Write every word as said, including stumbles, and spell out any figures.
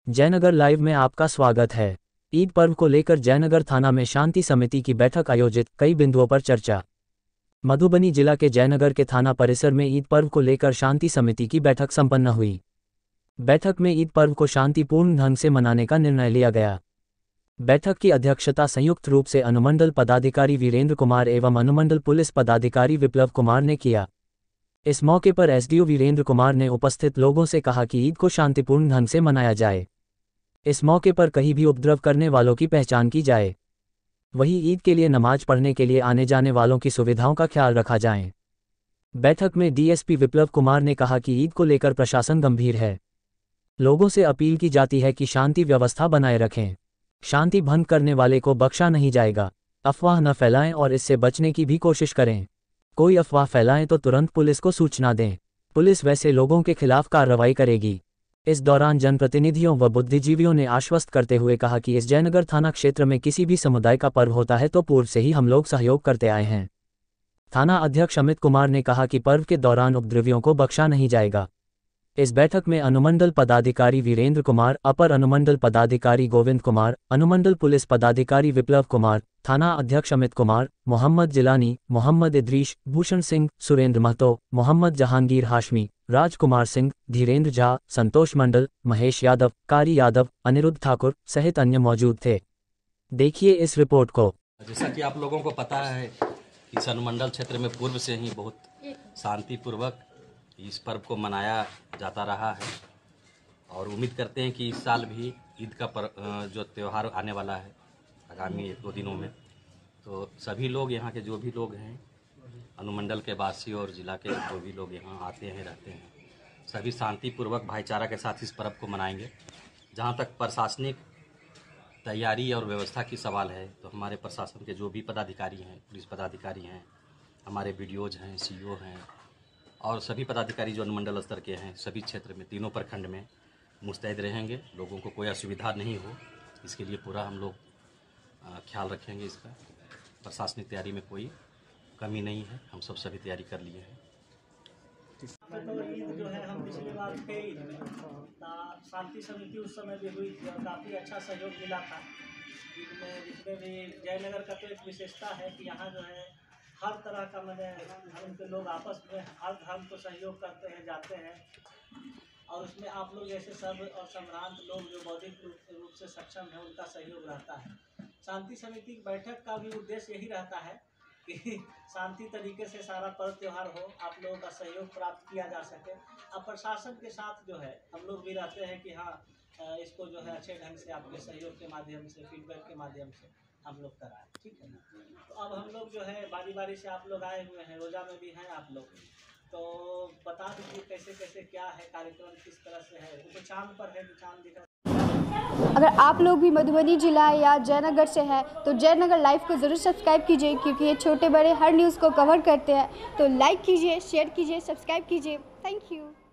Jaynagar live में आपका स्वागत है। ईद पर्व को लेकर जयनगर थाना में शांति समिति की बैठक आयोजित, कई बिंदुओं पर चर्चा। मधुबनी जिला के जयनगर के थाना परिसर में ईद पर्व को लेकर शांति समिति की बैठक संपन्न हुई। बैठक में ईद पर्व को शांतिपूर्ण ढंग से मनाने का निर्णय लिया गया। बैठक की अध्यक्षता संयुक्त रूप से अनुमंडल पदाधिकारी वीरेंद्र कुमार एवं अनुमंडल पुलिस पदाधिकारी विप्लव कुमार ने किया। इस मौके पर एसडीओ वीरेंद्र कुमार ने उपस्थित लोगों से कहा कि ईद को शांतिपूर्ण ढंग से मनाया जाए। इस मौके पर कहीं भी उपद्रव करने वालों की पहचान की जाए। वहीं ईद के लिए नमाज पढ़ने के लिए आने जाने वालों की सुविधाओं का ख्याल रखा जाए। बैठक में डीएसपी विप्लव कुमार ने कहा कि ईद को लेकर प्रशासन गंभीर है। लोगों से अपील की जाती है कि शांति व्यवस्था बनाए रखें। शांति भंग करने वाले को बख्शा नहीं जाएगा। अफवाह न फैलाएं और इससे बचने की भी कोशिश करें। कोई अफवाह फैलाएं तो तुरंत पुलिस को सूचना दें। पुलिस वैसे लोगों के खिलाफ कार्रवाई करेगी। इस दौरान जनप्रतिनिधियों व बुद्धिजीवियों ने आश्वस्त करते हुए कहा कि इस जयनगर थाना क्षेत्र में किसी भी समुदाय का पर्व होता है तो पूर्व से ही हम लोग सहयोग करते आए हैं। थाना अध्यक्ष अमित कुमार ने कहा कि पर्व के दौरान उपद्रवियों को बख्शा नहीं जाएगा। इस बैठक में अनुमंडल पदाधिकारी वीरेंद्र कुमार, अपर अनुमंडल पदाधिकारी गोविंद कुमार, अनुमंडल पुलिस पदाधिकारी विप्लव कुमार, थाना अध्यक्ष अमित कुमार, मोहम्मद जिलानी, मोहम्मद इद्रीश, भूषण सिंह, सुरेंद्र महतो, मोहम्मद जहांगीर हाशमी, राजकुमार सिंह, धीरेन्द्र झा, संतोष मंडल, महेश यादव, कारी यादव, अनिरुद्ध ठाकुर सहित अन्य मौजूद थे। देखिए इस रिपोर्ट को। जैसा कि आप लोगों को पता है कि इस अनुमंडल क्षेत्र में पूर्व से ही बहुत शांतिपूर्वक इस पर्व को मनाया जाता रहा है और उम्मीद करते हैं कि इस साल भी ईद का पर जो त्यौहार आने वाला है आगामी एक दो दिनों में, तो सभी लोग यहाँ के जो भी लोग हैं, अनुमंडल के वासी और ज़िला के जो भी लोग यहाँ आते हैं रहते हैं, सभी शांतिपूर्वक भाईचारा के साथ इस पर्व को मनाएंगे। जहाँ तक प्रशासनिक तैयारी और व्यवस्था की सवाल है तो हमारे प्रशासन के जो भी पदाधिकारी हैं, पुलिस पदाधिकारी हैं, हमारे बीडीओज हैं, सीईओ हैं और सभी पदाधिकारी जो अनुमंडल स्तर के हैं, सभी क्षेत्र में तीनों प्रखंड में मुस्तैद रहेंगे। लोगों को कोई असुविधा नहीं हो, इसके लिए पूरा हम लोग ख्याल रखेंगे। इसका प्रशासनिक तैयारी में कोई कमी नहीं है, हम सब सभी तैयारी कर लिए हैं। तो ईद जो है हम पिछली बार थे ईद में शांति समिति उस समय भी हुई थी और काफ़ी अच्छा सहयोग मिला था। ईद में जितने भी जयनगर का तो एक विशेषता है कि यहाँ जो है हर तरह का मैंने धर्म के लोग आपस में हर धर्म को सहयोग करते हैं, जाते हैं और उसमें आप लोग जैसे सब और संभ्रांत लोग जो बौद्धिक रूप से सक्षम हैं उनका सहयोग रहता है। शांति समिति की बैठक का भी उद्देश्य यही रहता है कि शांति तरीके से सारा पर्व त्यौहार हो, आप लोगों का सहयोग प्राप्त किया जा सके। अब प्रशासन के साथ जो है हम लोग भी रहते हैं कि हाँ इसको जो है अच्छे ढंग से आपके सहयोग के माध्यम से, फीडबैक के माध्यम से हम लोग कराएं, ठीक है ना। तो अब हम लोग जो है बारी बारी से आप लोग आए हुए हैं, रोजा में भी हैं आप लोग, तो बता दीजिए कैसे कैसे क्या है कार्यक्रम, किस तरह से है। वो तो चांद पर है, तो चांद दिख रहा। अगर आप लोग भी मधुबनी जिला या जयनगर से हैं तो जयनगर लाइव को ज़रूर सब्सक्राइब कीजिए, क्योंकि ये छोटे बड़े हर न्यूज़ को कवर करते हैं। तो लाइक कीजिए, शेयर कीजिए, सब्सक्राइब कीजिए। Thank you.